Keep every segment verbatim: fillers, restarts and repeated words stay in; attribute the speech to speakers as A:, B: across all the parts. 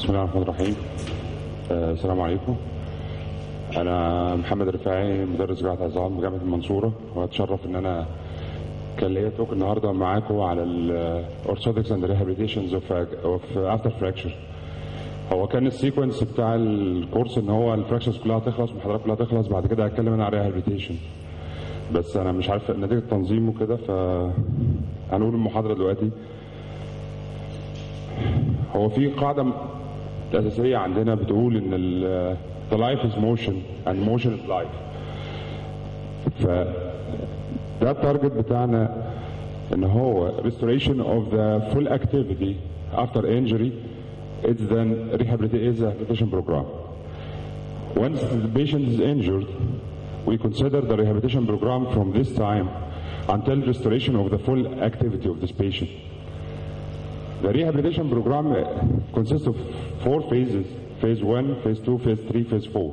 A: بسم الله الرحمن الرحيم. آه السلام عليكم. أنا محمد رفاعي مدرس جراحة عظام بجامعة المنصورة، وأتشرف إن أنا كان ليا توك النهارده معاكم على الأورثوتكس أند ريهابيليتيشنز أوف أفتر فراكشر. هو كان السيكونس بتاع الكورس إن هو الفراكشرز كلها هتخلص والمحاضرات كلها هتخلص، بعد كده هتكلم أنا على ريهابيليتيشن، بس أنا مش عارف نتيجة التنظيم وكده فهنقول المحاضرة دلوقتي. هو في قاعدة أساسية عندنا بتقول إن ال the life is motion and motion is life. فده التارجت بتاعنا إن هو restoration of the full activity after injury. It's then rehabilitation program. Once the patient is injured, we consider the rehabilitation program from this time until restoration of the full activity of this patient. The rehabilitation program consists of four phases: phase one, phase two, phase three, phase four.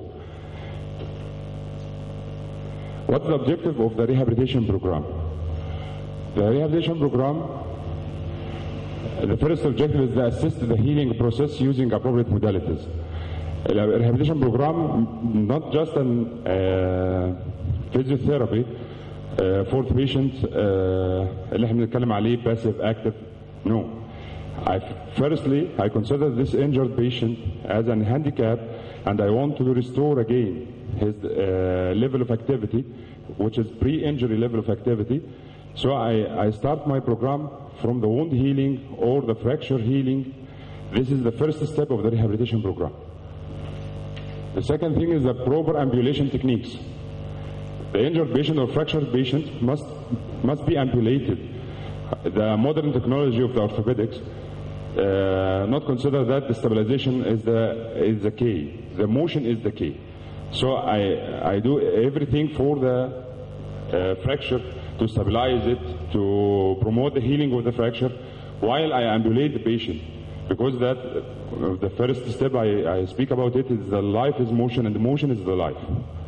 A: What's the objective of the rehabilitation program? The rehabilitation program, the first objective is to assist the healing process using appropriate modalities. The rehabilitation program, not just an uh, physiotherapy uh, for patients uh, اللي احنا بنتكلم عليه passive active. No. I, firstly, I consider this injured patient as a handicap, and I want to restore again his uh, level of activity, which is pre-injury level of activity. So I, I start my program from the wound healing or the fracture healing. This is the first step of the rehabilitation program. The second thing is the proper ambulation techniques. The injured patient or fractured patient must, must be ambulated. The modern technology of the orthopedics uh, not consider that the stabilization is the is the key. The motion is the key. So I I do everything for the uh, fracture to stabilize it, to promote the healing of the fracture, while I ambulate the patient, because that uh, the first step I, I speak about it is the life is motion and the motion is the life.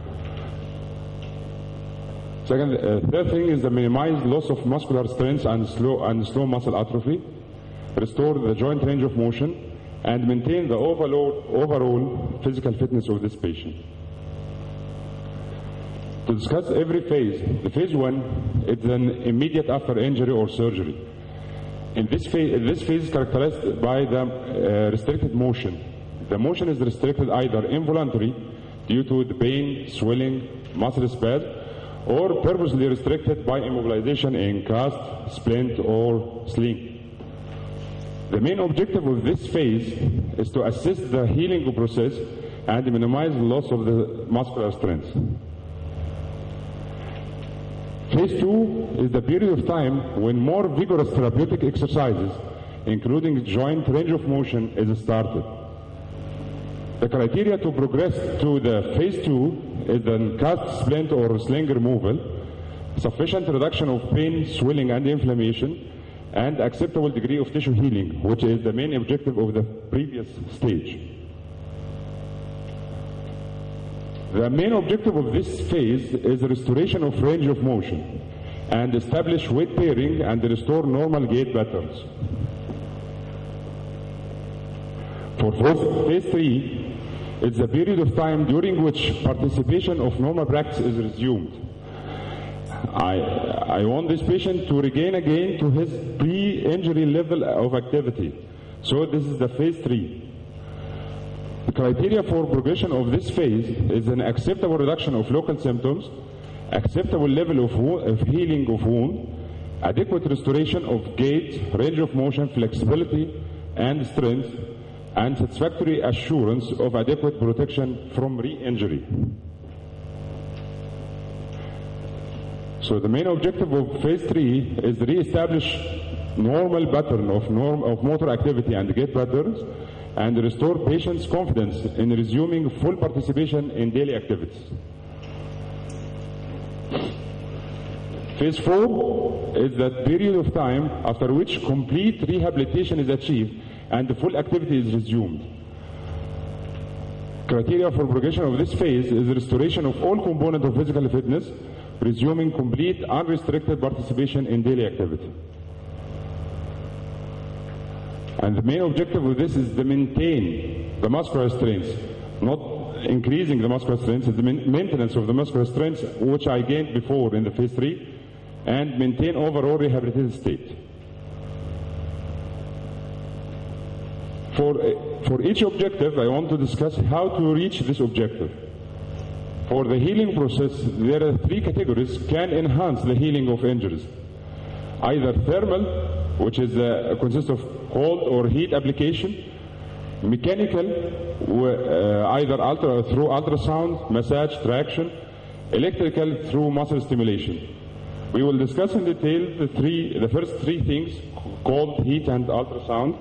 A: Second, uh, third thing is the minimized loss of muscular strength and slow and slow muscle atrophy, restore the joint range of motion, and maintain the overall, overall physical fitness of this patient. To discuss every phase, the phase one is an immediate after injury or surgery. In this phase, this phase is characterized by the uh, restricted motion. The motion is restricted either involuntary due to the pain, swelling, muscle spasm, or purposely restricted by immobilization in cast, splint, or sling. The main objective of this phase is to assist the healing process and minimize loss of the muscular strength. Phase two is the period of time when more vigorous therapeutic exercises, including joint range of motion, is started. The criteria to progress to the phase two is the cast, splint, or sling removal, sufficient reduction of pain, swelling, and inflammation, and acceptable degree of tissue healing, which is the main objective of the previous stage. The main objective of this phase is the restoration of range of motion and establish weight bearing and restore normal gait patterns. For phase three, it's a period of time during which participation of normal practice is resumed. I, I want this patient to regain again to his pre-injury level of activity. So this is the phase three. The criteria for progression of this phase is an acceptable reduction of local symptoms, acceptable level of, wound, of healing of wound, adequate restoration of gait, range of motion, flexibility, and strength, and satisfactory assurance of adequate protection from re-injury. So the main objective of phase three is to re-establish normal pattern of, norm, of motor activity and gait patterns, and restore patients' confidence in resuming full participation in daily activities. Phase four is that period of time after which complete rehabilitation is achieved and the full activity is resumed. Criteria for progression of this phase is restoration of all components of physical fitness, resuming complete unrestricted participation in daily activity. And the main objective of this is to maintain the muscular strength, not increasing the muscular strength, it's the maintenance of the muscular strength which I gained before in the phase three, and maintain overall rehabilitated state. For, for each objective, I want to discuss how to reach this objective. For the healing process, there are three categories can enhance the healing of injuries. Either thermal, which is uh, consists of cold or heat application, mechanical, uh, either ultra, through ultrasound, massage, traction, electrical through muscle stimulation. We will discuss in detail the three, the first three things: cold, heat, and ultrasound.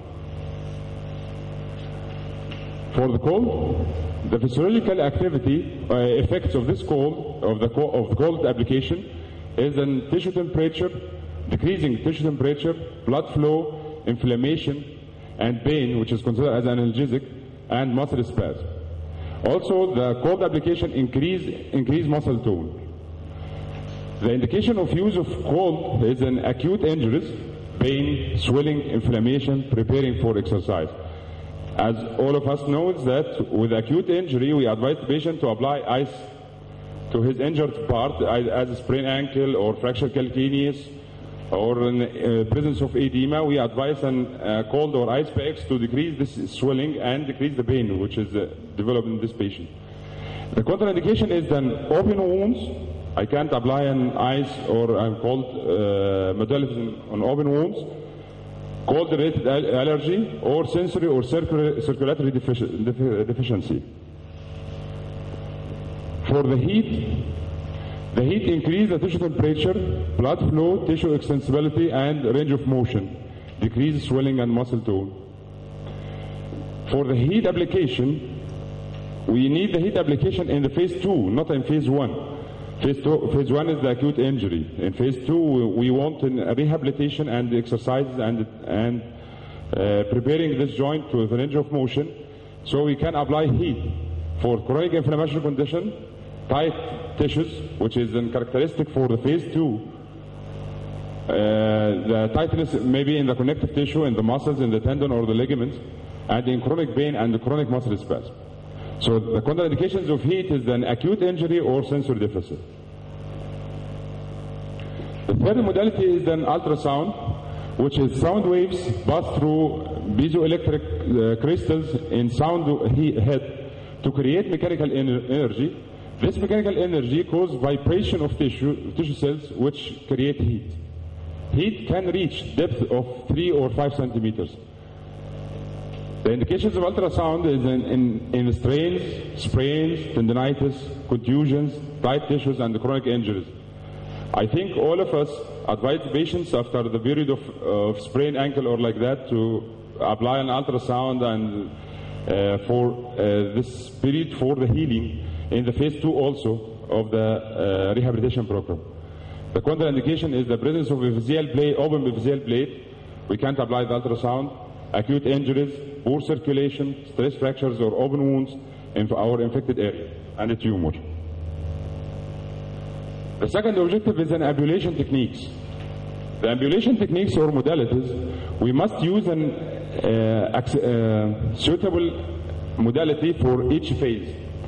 A: For the cold, the physiological activity uh, effects of this cold, of the, co of the cold application, is in tissue temperature, decreasing tissue temperature, blood flow, inflammation, and pain, which is considered as analgesic, and muscle spasm. Also, the cold application increase, increase muscle tone. The indication of use of cold is in acute injuries, pain, swelling, inflammation, preparing for exercise. As all of us know that with acute injury, we advise the patient to apply ice to his injured part, as a sprained ankle or fractured calcaneus, or in the presence of edema. We advise an uh, cold or ice packs to decrease this swelling and decrease the pain which is uh, developed in this patient. The contraindication is then open wounds. I can't apply an ice or a cold uh, modality on open wounds, cold-related allergy, or sensory or circulatory defici defi deficiency. For the heat, the heat increases the tissue temperature, blood flow, tissue extensibility, and range of motion, decreases swelling and muscle tone. For the heat application, we need the heat application in the phase two, not in phase one. Phase, two, phase one is the acute injury. In phase two, we want rehabilitation and exercises and, and uh, preparing this joint to the range of motion, so we can apply heat for chronic inflammatory condition, tight tissues, which is a characteristic for the phase two. Uh, the tightness may be in the connective tissue, in the muscles, in the tendon or the ligaments, and in chronic pain and the chronic muscle spasm. So the contraindications of heat is an acute injury or sensory deficit. The third modality is an ultrasound, which is sound waves pass through piezoelectric uh, crystals in sound head to create mechanical ener energy. This mechanical energy causes vibration of tissue, tissue cells, which create heat. Heat can reach depth of three or five centimeters. The indications of ultrasound is in, in, in strains, sprains, tendinitis, contusions, tight tissues, and chronic injuries. I think all of us advise patients after the period of, of sprained ankle or like that to apply an ultrasound and uh, for uh, this period for the healing in the phase two also of the uh, rehabilitation program. The contraindication is the presence of epiphyseal plate, open epiphyseal plate. We can't apply the ultrasound. Acute injuries, poor circulation, stress fractures or open wounds in our infected area, and a tumor. The second objective is an ambulation techniques. The ambulation techniques or modalities, we must use an uh, uh, suitable modality for each phase.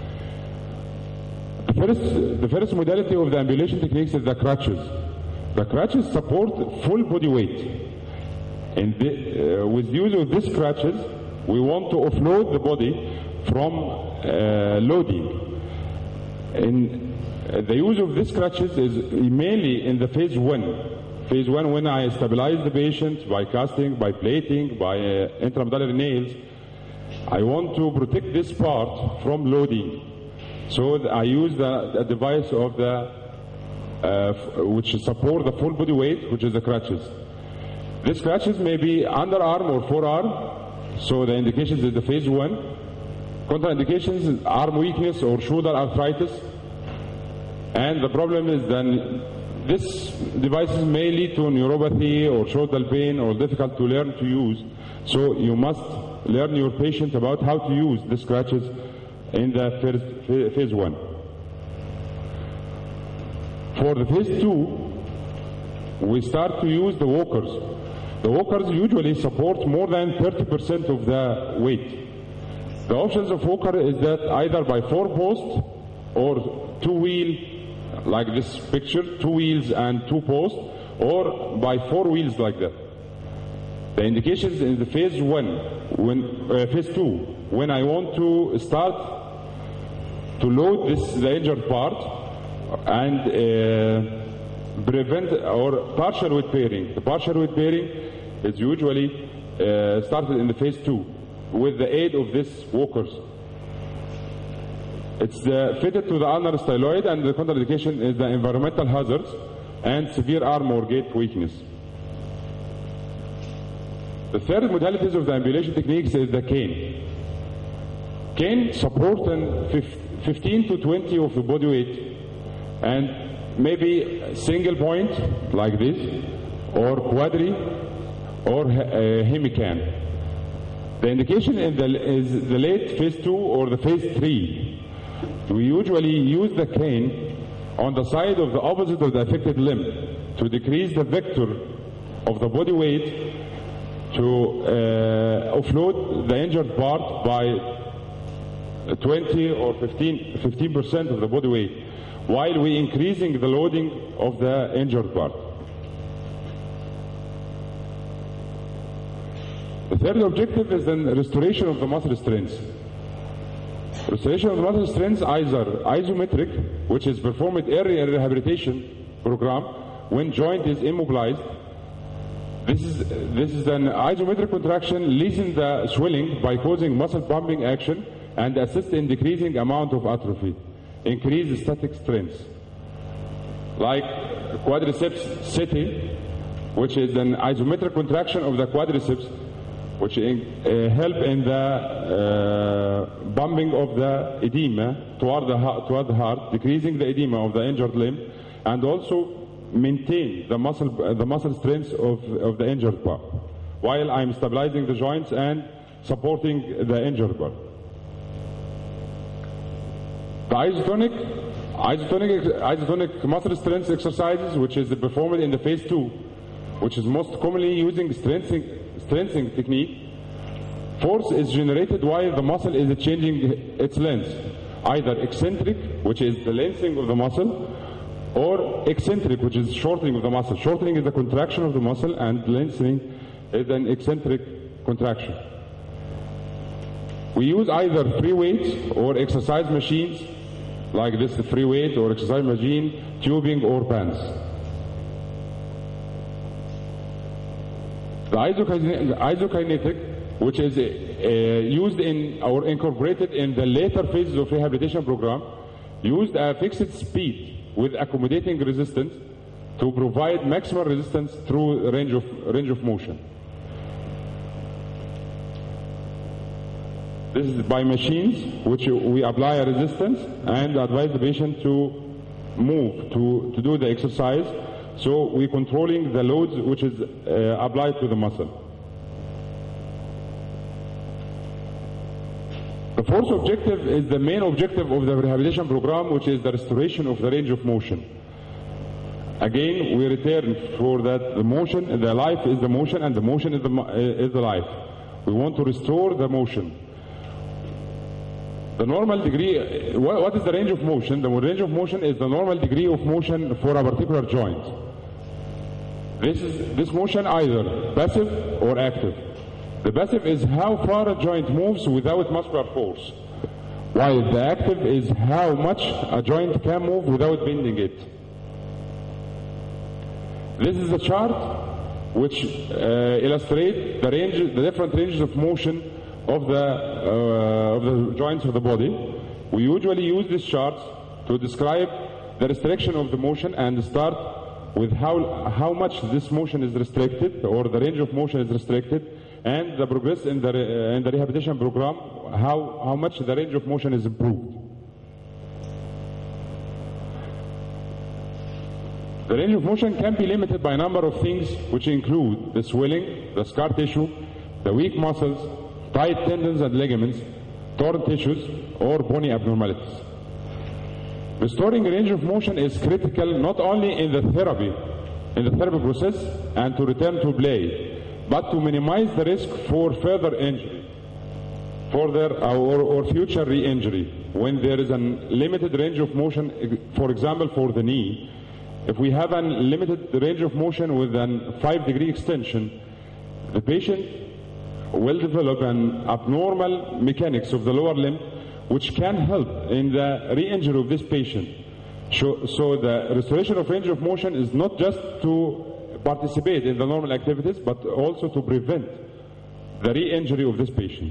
A: The first, the first modality of the ambulation techniques is the crutches. The crutches support full body weight. And the, uh, with use of these crutches, we want to offload the body from uh, loading. And uh, the use of these crutches is mainly in the phase one. Phase one, when I stabilize the patient by casting, by plating, by uh, intramedullary nails, I want to protect this part from loading. So I use the, the device of the, uh, which support the full body weight, which is the crutches. These crutches may be underarm or forearm, so the indications is the phase one. Contraindications is arm weakness or shoulder arthritis. And the problem is then this devices may lead to neuropathy or shoulder pain or difficult to learn to use. So you must learn your patient about how to use these crutches in the first phase one. For the phase two, we start to use the walkers. The walkers usually support more than thirty percent of the weight. The options of walker is that either by four posts or two wheel, like this picture, two wheels and two posts, or by four wheels like that. The indications in the phase one, when uh, phase two, when I want to start to load this the injured part and uh, prevent or partial weight bearing. The partial weight bearing is usually uh, started in the phase two with the aid of these walkers. It's uh, fitted to the ulnar styloid, and the contraindication is the environmental hazards and severe arm or gait weakness. The third modalities of the ambulation techniques is the cane. Cane supports fifteen to twenty of the body weight, and maybe single point like this, or quadri, or uh, hemican. The indication in the, is the late phase two or the phase three. We usually use the cane on the side of the opposite of the affected limb to decrease the vector of the body weight to uh, offload the injured part by twenty or fifteen percent of the body weight, while we increasing the loading of the injured part. The third objective is the restoration of the muscle strength. Restoration of the muscle strength either isometric, which is performed early in rehabilitation program when joint is immobilized. This is, this is an isometric contraction lessen the swelling by causing muscle pumping action and assist in decreasing amount of atrophy, increase static strength. Like quadriceps seti, which is an isometric contraction of the quadriceps, which in, uh, help in the uh, bumping of the edema toward the, toward the heart, decreasing the edema of the injured limb, and also maintain the muscle, the muscle strength of, of the injured part, while I'm stabilizing the joints and supporting the injured part. The isotonic, isotonic, isotonic muscle strength exercises, which is performed in the phase two, which is most commonly using strengthening, strengthening technique. Force is generated while the muscle is changing its length, either eccentric, which is the lengthening of the muscle, or eccentric, which is shortening of the muscle. Shortening is the contraction of the muscle, and lengthening is an eccentric contraction. We use either free weights or exercise machines, like this free weight or exercise machine, tubing or bands. The isokinetic, which is uh, used in or incorporated in the later phases of rehabilitation program, used a fixed speed with accommodating resistance to provide maximal resistance through range of range of motion. This is by machines, which we apply a resistance and advise the patient to move to, to do the exercise. So we're controlling the loads which is uh, applied to the muscle. The fourth objective is the main objective of the rehabilitation program, which is the restoration of the range of motion. Again, we return for that the motion, the life is the motion, and the motion is the, is the life. We want to restore the motion. The normal degree, what is the range of motion? The range of motion is the normal degree of motion for a particular joint. This is this motion either passive or active. The passive is how far a joint moves without muscular force, while the active is how much a joint can move without bending it. This is a chart which uh, illustrates the range, the different ranges of motion of the, uh, of the joints of the body. We usually use these charts to describe the restriction of the motion and start with how, how much this motion is restricted, or the range of motion is restricted, and the progress in the, uh, in the rehabilitation program, how, how much the range of motion is improved. The range of motion can be limited by a number of things, which include the swelling, the scar tissue, the weak muscles, tight tendons and ligaments, torn tissues, or bony abnormalities. Restoring range of motion is critical not only in the therapy, in the therapy process and to return to play, but to minimize the risk for further injury, further or, or future re-injury. When there is a limited range of motion, for example, for the knee, if we have a limited range of motion with a five degree extension, the patient will develop an abnormal mechanics of the lower limb, which can help in the re-injury of this patient. So, so the restoration of range of motion is not just to participate in the normal activities, but also to prevent the re-injury of this patient.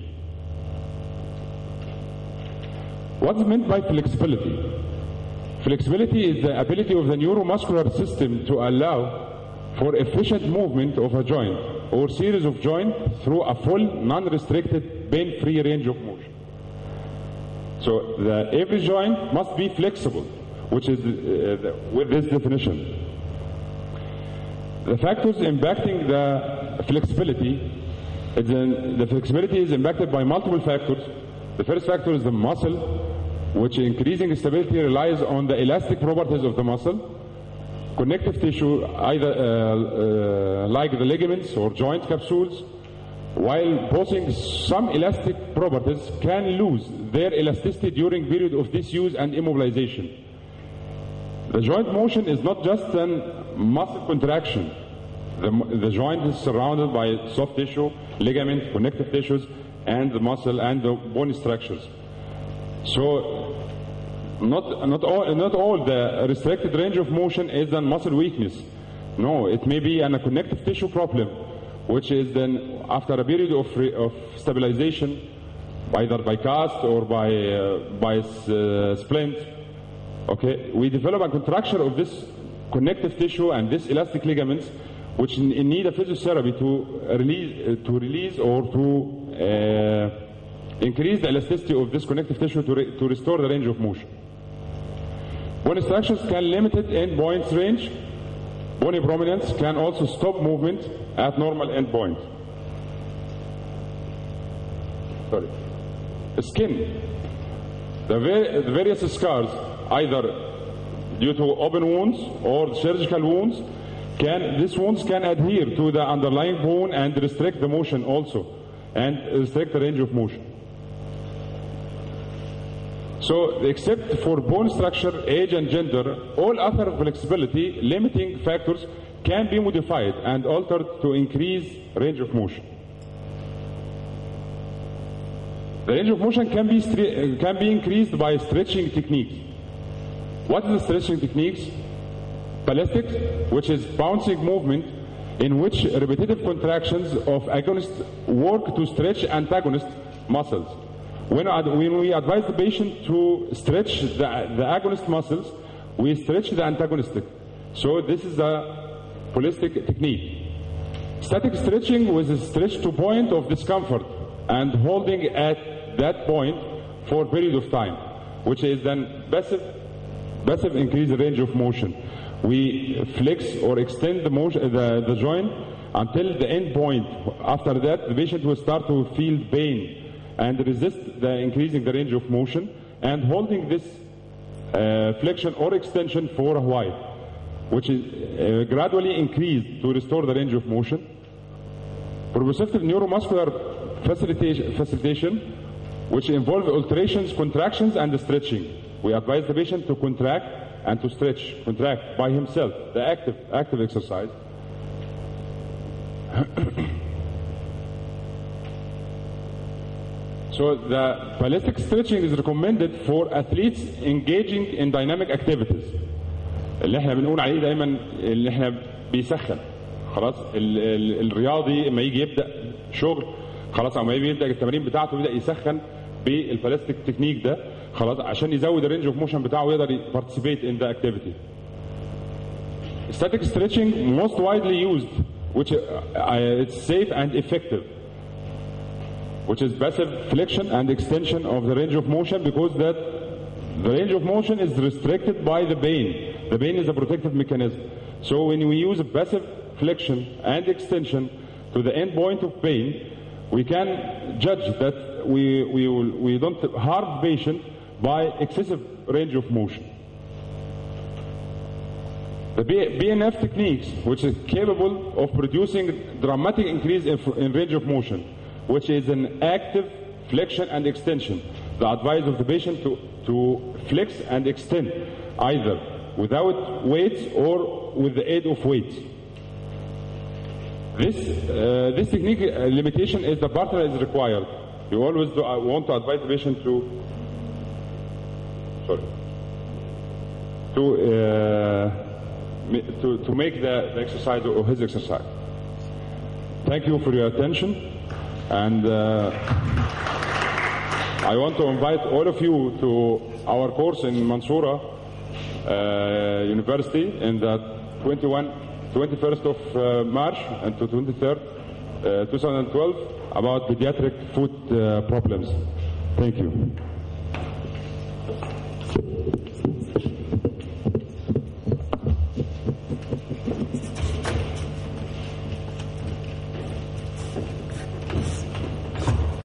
A: What's meant by flexibility? Flexibility is the ability of the neuromuscular system to allow for efficient movement of a joint or series of joints through a full, non-restricted, pain-free range of motion. So the, every joint must be flexible, which is uh, the, with this definition. The factors impacting the flexibility, is in, the flexibility is impacted by multiple factors. The first factor is the muscle, which increasing stability relies on the elastic properties of the muscle. Connective tissue, either uh, uh, like the ligaments or joint capsules, while possessing some elastic properties, can lose their elasticity during period of disuse and immobilization. The joint motion is not just a muscle contraction. The, the joint is surrounded by soft tissue, ligament, connective tissues, and the muscle and the bone structures. So not, not, all, not all the restricted range of motion is a muscle weakness. No, it may be a connective tissue problem, which is then after a period of, of stabilization, either by cast or by, uh, by uh, splint, okay, we develop a contraction of this connective tissue and this elastic ligaments, which in, in need of physiotherapy to release, uh, to release or to uh, increase the elasticity of this connective tissue to, re to restore the range of motion. Bone structures can limit endpoints range. Bony prominence can also stop movement at normal endpoint. Sorry. Skin. The, var the various scars, either due to open wounds or surgical wounds, can, these wounds can adhere to the underlying bone and restrict the motion also, and restrict the range of motion. So, except for bone structure, age and gender, all other flexibility limiting factors can be modified and altered to increase range of motion. The range of motion can be, can be increased by stretching techniques. What is the stretching techniques? Ballistics, which is bouncing movement in which repetitive contractions of agonist work to stretch antagonist muscles. When, when we advise the patient to stretch the, the agonist muscles, we stretch the antagonistic. So this is a holistic technique. Static stretching with a stretch to point of discomfort and holding at that point for a period of time, which is then passive, passive increase the range of motion. We flex or extend the, motion, the, the joint until the end point. After that, the patient will start to feel pain and resist the increasing the range of motion and holding this uh, flexion or extension for a while, which is uh, gradually increased to restore the range of motion. Proprioceptive neuromuscular facilitation, facilitation, which involve alterations, contractions, and stretching. We advise the patient to contract and to stretch, contract by himself, the active, active exercise. So the ballistic stretching is recommended for athletes engaging in dynamic activities. اللي احنا بنقول عليه دايما اللي احنا بيسخن. خلاص ال ال الرياضي لما يجي يبدا شغل خلاص او ما يجي يبدا التمارين بتاعته يبدا يسخن بالبالستيك تكنيك ده خلاص عشان يزود الرينج اوف موشن بتاعه ويقدر participate in the activity. Static stretching most widely used, which uh, it's safe and effective, which is passive flexion and extension of the range of motion, because that the range of motion is restricted by the bane. The bane is a protective mechanism. So when we use a passive flexion and extension to the end point of pain, we can judge that we, we, will, we don't harm the patient by excessive range of motion. The B N F techniques, which is capable of producing dramatic increase in, in range of motion, which is an active flexion and extension. The advice of the patient to, to flex and extend, either without weights or with the aid of weights. This, uh, this technique uh, limitation is the partner is required. You always do, uh, want to advise the patient to, sorry, to, uh, to, to make the, the exercise or his exercise. Thank you for your attention, and uh, I want to invite all of you to our course in Mansoura uh, University in the twenty-first of uh, March and to twenty-third, uh, twenty twelve, about pediatric foot uh, problems. Thank you.